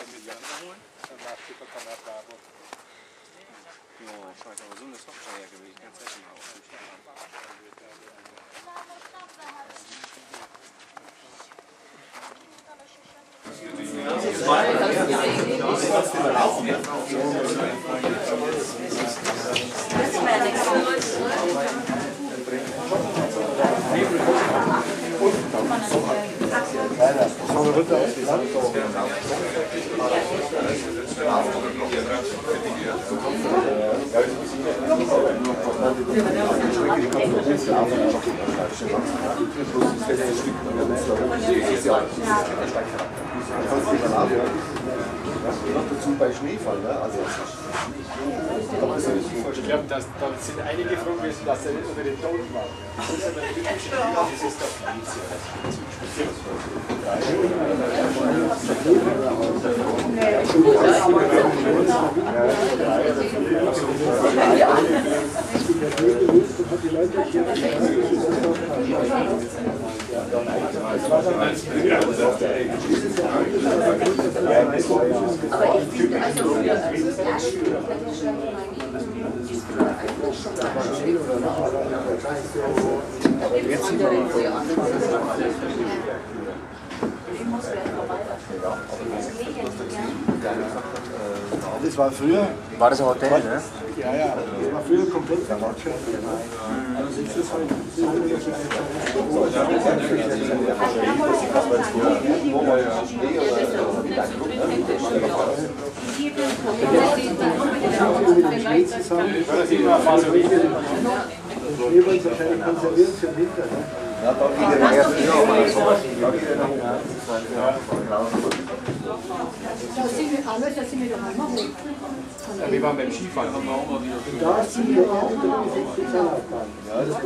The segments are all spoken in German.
aber so eine Softwarejacke will ich ganz ehrlich mal dazu bei Schneefall, ne? Also ich glaube, da sind einige froh gewesen, dass er nicht unter den Toten war. Das ist aber typisch, das ist das das war früher. War das ein Hotel, ne? Ja, ja. Das war früher komplett verlaut. Schneeball ist wahrscheinlich konserviert für den Winter. Ja, da geht er erst wir waren beim Skifahren, haben wir auch mal wieder. Da sind wir auch mit der Spezialaufgaben. Ja, das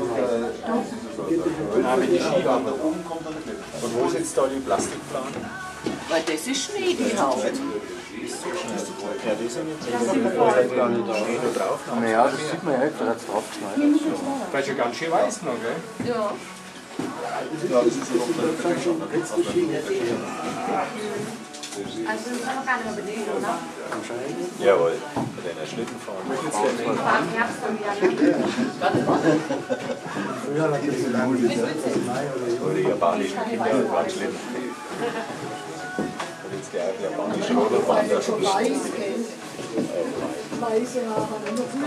Wenn die Ski waren. Und wo ist jetzt da die Plastikplan? Weil das ist Schnee, die Haut. Ja, die sind jetzt gar nicht drauf. Naja, das sieht man ja nicht, da hat es draufgeschnallt. Das ist ja ganz schön weiß noch, gell? Ja. Ja, das ist schon letzte Ski. Also das kann man gar nicht mehr belegen, oder? Jawohl, bei den Schlitten fahren. Früher hat es so lange Oder die japanischen Kinder waren Schlitten. Und jetzt die japanischen Rodelbahn, das ist Weiße Haare.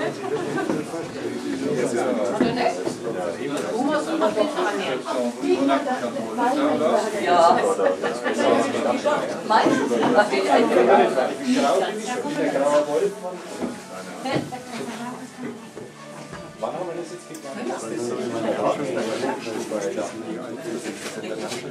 Ja. Wann haben wir das jetzt gegangen?